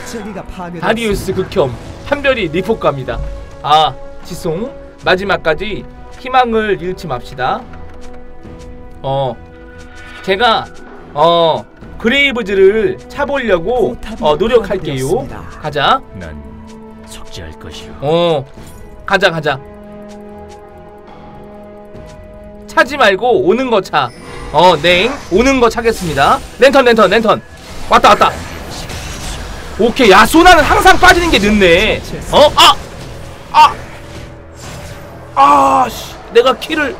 다리우스 극혐. 판별이 리포카입니다. 아, 지송. 마지막까지 희망을 잃지 맙시다. 제가 그레이브즈를 차보려고 노력할게요. 가자. 난 속죄할 것이오. 가자. 차지 말고 오는 거 차. 네. 오는 거 차겠습니다. 랜턴. 왔다. 오케이. 야, 소나는 항상 빠지는 게 늦네. 씨. 내가 키를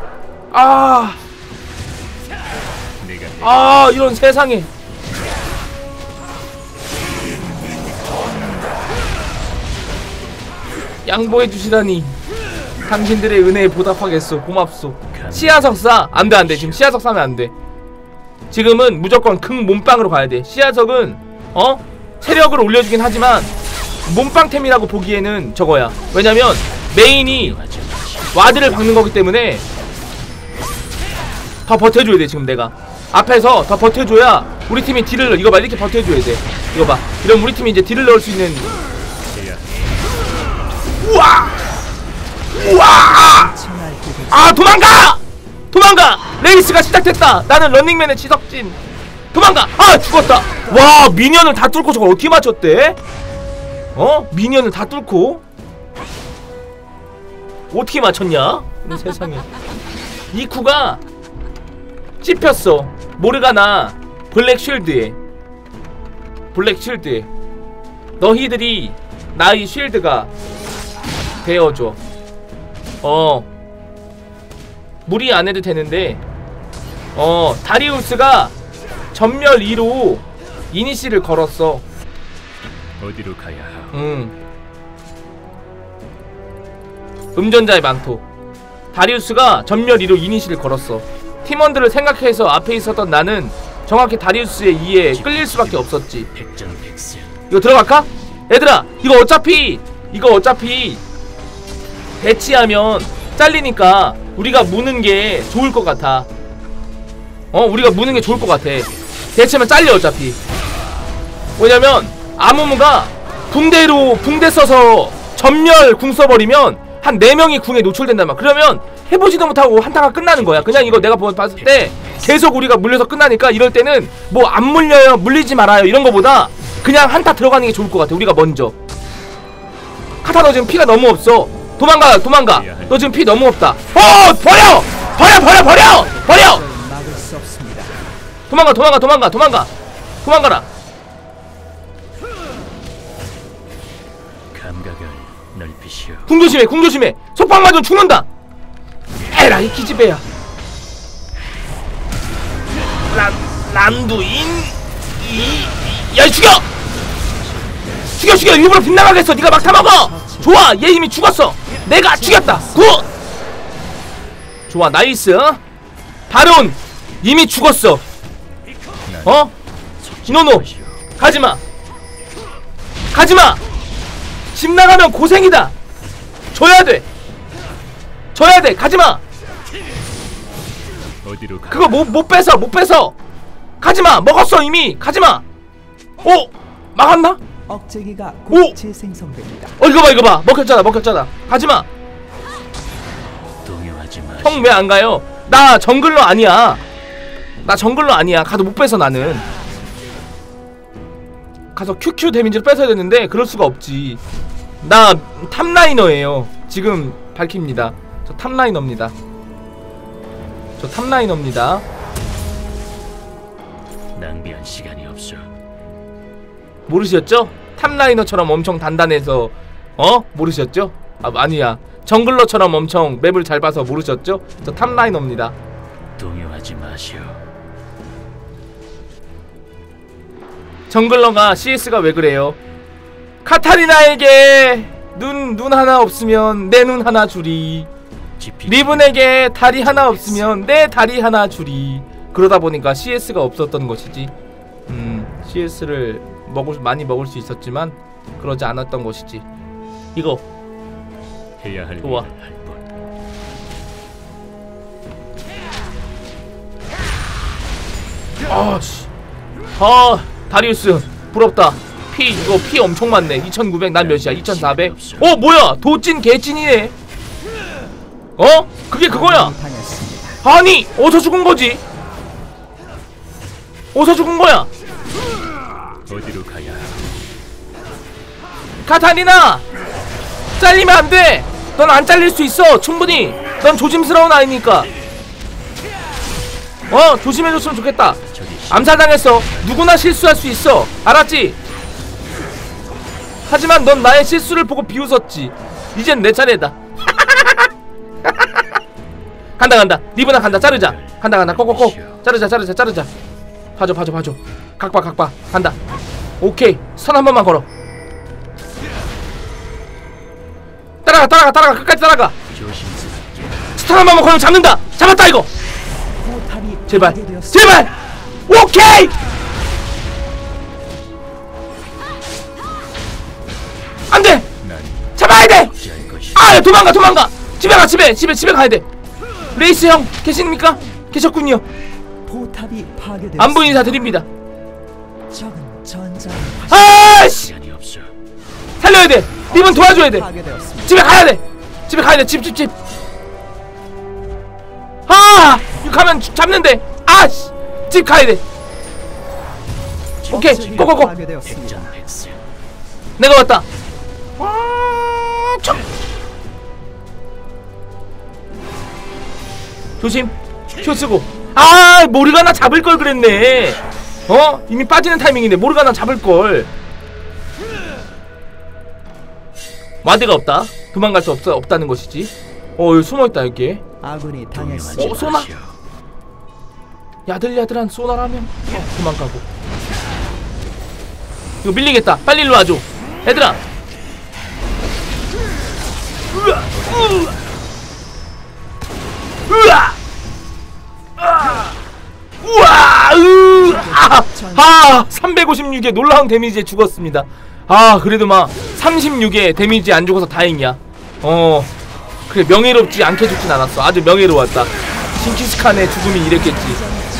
이런 세상에. 양보해 주시다니. 당신들의 은혜에 보답하겠소. 고맙소. 시야석사 안돼. 지금 시야석 사면 안돼. 지금은 무조건 극 몸빵으로 가야돼. 시야석은 체력을 올려주긴 하지만 몸빵템이라고 보기에는 저거야. 왜냐면 메인이 와드를 박는 거기 때문에 더 버텨줘야 돼. 지금 내가 앞에서 더 버텨줘야 우리 팀이 딜을 이거 봐. 이렇게 버텨줘야 돼. 이거 봐. 이러면 우리 팀이 이제 딜을 넣을 수 있는. 우와! 도망가! 레이스가 시작됐다. 나는 런닝맨의 지석진. 도망가! 죽었다. 와, 미니언을 다 뚫고 저걸 어떻게 맞췄대? 미니언을 다 뚫고 어떻게 맞췄냐? 세상에. 이쿠가 찝혔어. 모르가나 블랙 쉴드에. 너희들이 나의 쉴드가 되어줘. 무리 안 해도 되는데 다리우스가 전멸 2로 이니시를 걸었어. 어디로 가야 하오? 음전자의 망토. 다리우스가 전멸 2로 이니시를 걸었어. 팀원들을 생각해서 앞에 있었던 나는 정확히 다리우스의 이에 끌릴 수밖에 없었지. 이거 들어갈까? 얘들아, 이거 어차피 대치하면 잘리니까 우리가 무는 게 좋을 것 같아. 우리가 무는 게 좋을 것 같아. 대치하면 잘려 어차피. 왜냐면 아무무가 붕대 써서 전멸 궁 써버리면 한 4명이 궁에 노출된단 말이야. 그러면 해보지도 못하고 한타가 끝나는 거야. 그냥 이거 내가 봤을 때 계속 우리가 물려서 끝나니까 이럴 때는 뭐 안 물려요, 물리지 말아요 이런 거보다 그냥 한타 들어가는 게 좋을 것 같아. 우리가 먼저. 카타 너 지금 피가 너무 없어. 도망가. 너 지금 피 너무 없다. 버려! 도망가라. 감각을 넓히시오. 궁 조심해. 속박 맞으면 죽는다. 에라이 기집애야. 란두인 야, 죽여! 일부러 빗나가겠어. 네가 막 타먹어. 좋아, 얘 이미 죽었어. 내가 죽였다. 굿. 좋아, 나이스. 바론 이미 죽었어. 노노 가지마. 집 나가면 고생이다. 줘야 돼. 가지마. 어디로 가? 그거 못 뺏어. 가지마. 먹었어 이미. 가지마. 막았나? 억제기가 곧 재생성됩니다. 이거 봐. 먹혔잖아. 가지마. 동요하지 마. 형 왜 안 가요? 나 정글러 아니야. 가도 못 뺏어. 나는 가서 QQ 데미지를 뺏어야 되는데 그럴 수가 없지. 나 탑라이너예요. 지금 밝힙니다. 저 탑라이너입니다. 낭비할 시간이 없어. 모르셨죠? 탑라이너처럼 엄청 단단해서 모르셨죠? 아니야. 정글러처럼 엄청 맵을 잘 봐서 모르셨죠? 저 탑라이너입니다. 동요하지 마시오. 정글러가 CS가 왜 그래요? 카타리나에게 눈 하나 없으면 내 눈 하나 주리. 리븐에게 다리 하나 없으면 내 다리 하나 주리. 그러다 보니까 CS가 없었던 것이지. CS를 많이 먹을 수 있었지만 그러지 않았던 것이지. 이거 해야 할 좋아. 다리우스 부럽다. 이거 피 엄청 많네. 2900. 난 몇이야? 2400. 어 뭐야 도찐 개찐이네. 어? 그게 그거야. 당했습니다. 아니 어디서 죽은거지? 어디서 죽은거야? 어디로 가야? 카타리나! 잘리면 안돼! 넌 안 잘릴 수 있어 충분히. 넌 조심스러운 아이니까. 조심해줬으면 좋겠다. 저기 암살당했어. 누구나 실수할 수 있어. 알았지? 하지만 넌 나의 실수를 보고 비웃었지. 이젠 내 차례다. 간다. 리브나 간다. 자르자. 간다. 꼭꼭꼭. 자르자. 봐줘. 각박. 간다. 오케이. 선 한 번만 걸어. 따라가. 끝까지 따라가. 조심스럽게. 스턴 한 번만 걸면 잡는다. 잡았다 이거. 포탑이 제발. 파괴되었습니다. 오케이. 안돼. 난 잡아야 돼. 억제할 것이. 아 도망가. 집에 가야 돼. 레이스 형 계십니까? 계셨군요. 포탑이 파괴되었습니다. 안부 인사 드립니다. 적은 전장 아씨 시간이 없어. 살려야 돼. 님은 도와줘야 돼. 파괴되었습니다. 집에 가야 돼. 집. 아 이거 가면 잡는데. 아씨 집 가야 돼. 오케이 적체기가 고고고. 파괴되었습니다. 백전백승. 내가 왔다. 척. 조심. 큐 쓰고. 아 모르가나 잡을 걸 그랬네. 이미 빠지는 타이밍인데 모르가나 잡을 걸. 와드가 없다. 도망갈 수 없다는 것이지. 여기 숨어있다 여기. 아군이 동요하지 당했습니다. 쏘나? 마시오. 야들야들한 소나라면 도망가고. 이거 밀리겠다. 빨리 일로 와줘 얘들아. 우와 356에 놀라운 데미지에 죽었습니다. 그래도 막 36에 데미지 안 죽어서 다행이야. 그래 명예롭지 않게 죽진 않았어. 아주 명예로웠다. 징키스칸의 죽음이 이랬겠지.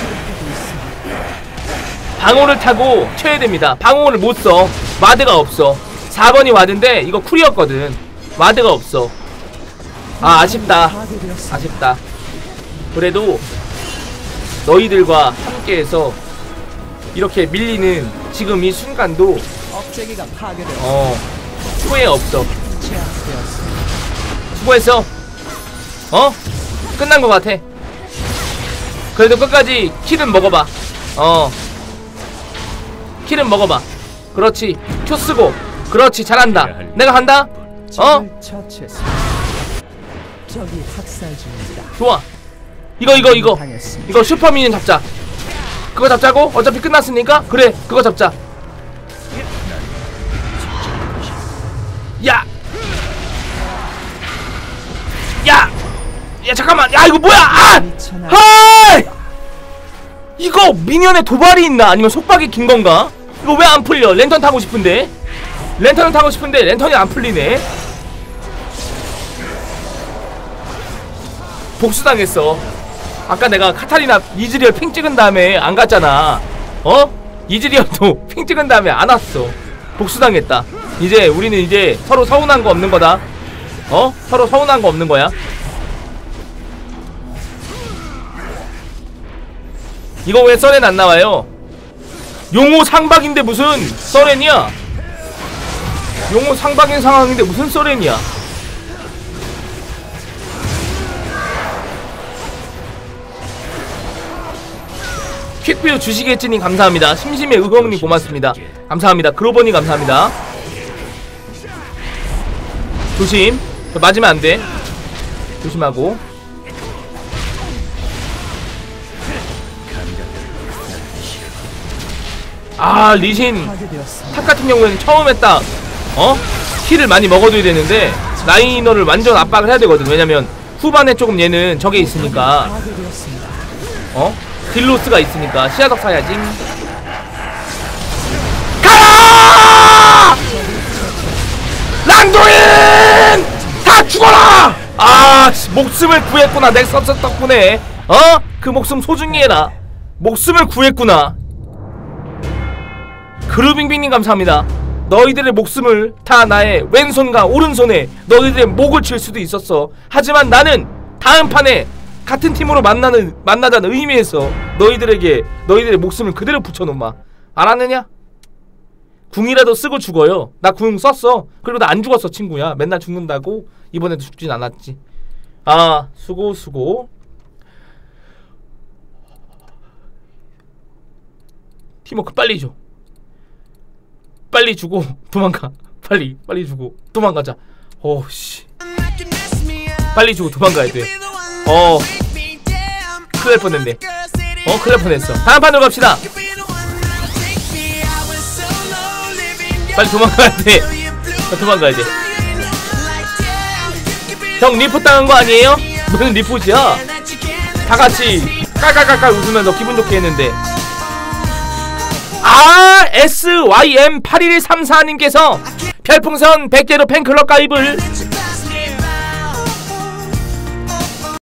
방어를 타고 쳐야 됩니다. 방어를 못써. 와드가 없어. 4번이 와드인데 이거 쿨이었거든. 와드가 없어. 아쉽다. 아쉽다. 그래도 너희들과 함께해서 이렇게 밀리는 지금 이 순간도 억제기가 파괴되었습니다. 후회 없어. 제압되었습니다. 수고했어. 끝난 것 같아. 그래도 끝까지 킬은 먹어봐. 킬은 먹어봐. 그렇지. 큐 쓰고. 그렇지. 잘한다. 내가 간다. 적을 처치했습니다. 적이 학살 중입니다. 좋아. 이거 당했습니다. 이거 슈퍼미니언 잡자. 그거 잡자고? 어차피 끝났으니까. 그래 그거 잡자. 야 잠깐만. 야 이거 뭐야. 하이 이거 미니언에 도발이 있나? 아니면 속박이 긴 건가? 이거 왜 안 풀려? 랜턴 타고 싶은데 랜턴이 안 풀리네. 복수당했어. 아까 내가 카타리나 이즈리얼 핑 찍은 다음에 안 갔잖아. 이즈리얼도 핑 찍은 다음에 안 왔어. 복수당했다. 이제 우리는 이제 서로 서운한 거 없는 거다. 서로 서운한 거 없는 거야. 이거 왜 써렌 안 나와요? 용호 상박인데 무슨 써렌이야? 용호 상박인 상황인데 무슨 써렌이야? 퀵뷰 주시겠지님 감사합니다. 심심해 의형님 고맙습니다. 감사합니다. 그로버님 감사합니다. 조심. 맞으면 안돼. 조심하고. 리신 파괴되었습니다. 탑 같은 경우에는 처음에 딱 킬을 많이 먹어둬야 되는데 라이너를 완전 압박을 해야 되거든. 왜냐면 후반에 조금 얘는 저게 있으니까 파괴되었습니다. 딜로스가 있으니까 시야석 사야지. 가라! 랑도인! 다 죽어라! 목숨을 구했구나. 넥서스 덕분에. 그 목숨 소중히 해라. 목숨을 구했구나. 그루빙빙님 감사합니다. 너희들의 목숨을 다 나의 왼손과 오른손에 너희들의 목을 칠 수도 있었어. 하지만 나는 다음 판에 같은 팀으로 만나자는 의미에서 너희들의 목숨을 그대로 붙여놓마. 알았느냐? 궁이라도 쓰고 죽어요. 나 궁 썼어. 그리고 나 안 죽었어 친구야. 맨날 죽는다고 이번에도 죽진 않았지. 아 수고. 팀워크 빨리 줘. 빨리 주고 도망가. 빨리 주고 도망가자. 어씨 빨리 주고 도망가야 돼. 큰일 날 뻔했네. 큰일 날 뻔했어. 다음 판으로 갑시다. 빨리 도망가야 돼. 도망가야 돼. 형 리포 당한 거 아니에요? 무슨 리포트야? 다 같이 깔깔깔깔 웃으면서 기분 좋게 했는데. SYM8134님께서 별풍선 100개로 팬클럽 가입을